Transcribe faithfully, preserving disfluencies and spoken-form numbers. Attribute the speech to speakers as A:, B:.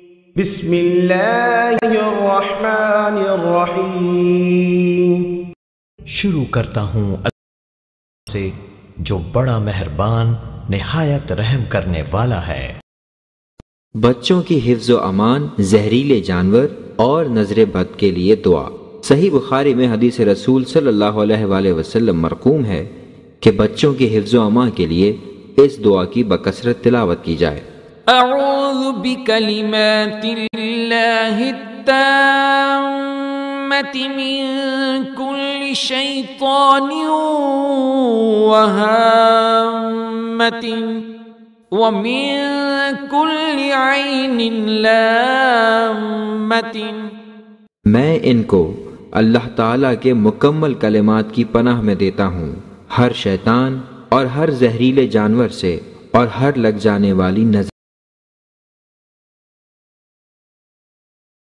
A: بسم اللہ الرحمن الرحیم۔
B: شروع کرتا ہوں اللہ سے جو بڑا مہربان نہایت رحم کرنے والا ہے۔
C: بچوں کی حفظ و امان، زہریلے جانور اور نظر بد کے لیے دعا۔ صحیح بخاری میں حدیث رسول صلی اللہ علیہ وآلہ وسلم مرقوم ہے کہ بچوں کی حفظ و امان کے لیے اس دعا کی بکثرت تلاوت کی جائے۔
D: اعوذ بکلمات اللہ التامۃ من کل شیطان وہامۃ ومن کل عین لامۃ۔
C: میں ان کو اللہ تعالیٰ کے مکمل کلمات کی پناہ میں دیتا ہوں، ہر شیطان اور ہر زہریلے جانور سے اور ہر لگ جانے والی نظر